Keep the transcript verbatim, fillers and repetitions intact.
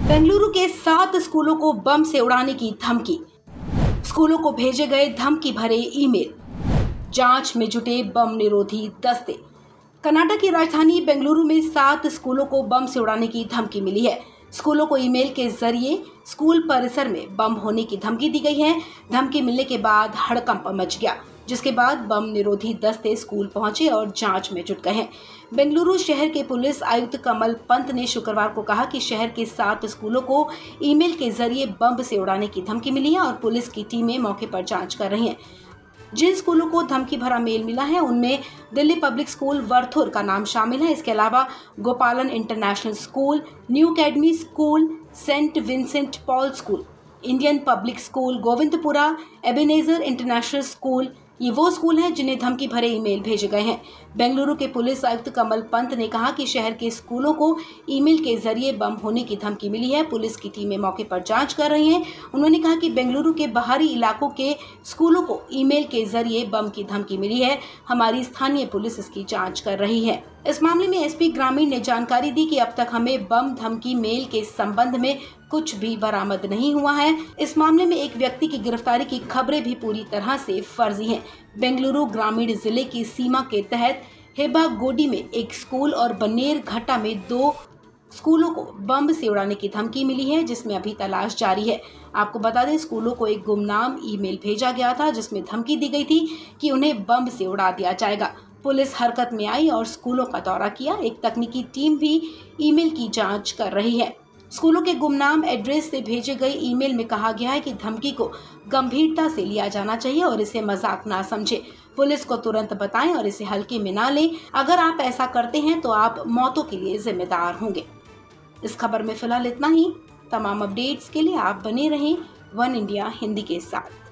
बेंगलुरु के सात स्कूलों को बम से उड़ाने की धमकी। स्कूलों को भेजे गए धमकी भरे ईमेल। जांच में जुटे बम निरोधी दस्ते। कर्नाटक की राजधानी बेंगलुरु में सात स्कूलों को बम से उड़ाने की धमकी मिली है। स्कूलों को ईमेल के जरिए स्कूल परिसर में बम होने की धमकी दी गई है। धमकी मिलने के बाद हड़कंप मच गया, जिसके बाद बम निरोधी दस्ते स्कूल पहुंचे और जांच में जुट गए हैं। बेंगलुरु शहर के पुलिस आयुक्त कमल पंत ने शुक्रवार को कहा कि शहर के सात स्कूलों को ईमेल के जरिए बम से उड़ाने की धमकी मिली है और पुलिस की टीमें मौके पर जांच कर रही हैं। जिन स्कूलों को धमकी भरा मेल मिला है उनमें दिल्ली पब्लिक स्कूल वर्थुर का नाम शामिल है। इसके अलावा Gopalan international school, new academy school, saint Vincent Paul school, Indian public school Govindpura, Ebenezer international school, ये वो स्कूल हैं जिन्हें धमकी भरे ईमेल भेजे गए हैं। बेंगलुरु के पुलिस आयुक्त कमल पंत ने कहा कि शहर के स्कूलों को ईमेल के जरिए बम होने की धमकी मिली है। पुलिस की टीमें मौके पर जांच कर रही हैं। उन्होंने कहा कि बेंगलुरु के बाहरी इलाकों के स्कूलों को ईमेल के जरिए बम की धमकी मिली है। हमारी स्थानीय पुलिस इसकी जाँच कर रही है। इस मामले में एसपी ग्रामीण ने जानकारी दी कि अब तक हमें बम धमकी मेल के संबंध में कुछ भी बरामद नहीं हुआ है। इस मामले में एक व्यक्ति की गिरफ्तारी की खबरें भी पूरी तरह से फर्जी हैं। बेंगलुरु ग्रामीण जिले की सीमा के तहत हेबागोडी में एक स्कूल और बनेर घट्टा में दो स्कूलों को बम से उड़ाने की धमकी मिली है, जिसमें अभी तलाश जारी है। आपको बता दें, स्कूलों को एक गुमनाम ईमेल भेजा गया था जिसमें धमकी दी गई थी कि उन्हें बम से उड़ा दिया जाएगा। पुलिस हरकत में आई और स्कूलों का दौरा किया। एक तकनीकी टीम भी ईमेल की जांच कर रही है। स्कूलों के गुमनाम एड्रेस से भेजे गए ईमेल में कहा गया है कि धमकी को गंभीरता से लिया जाना चाहिए और इसे मजाक ना समझे। पुलिस को तुरंत बताएं और इसे हल्के में ना लें। अगर आप ऐसा करते हैं तो आप मौतों के लिए जिम्मेदार होंगे। इस खबर में फिलहाल इतना ही। तमाम अपडेट्स के लिए आप बने रहें वन इंडिया हिंदी के साथ।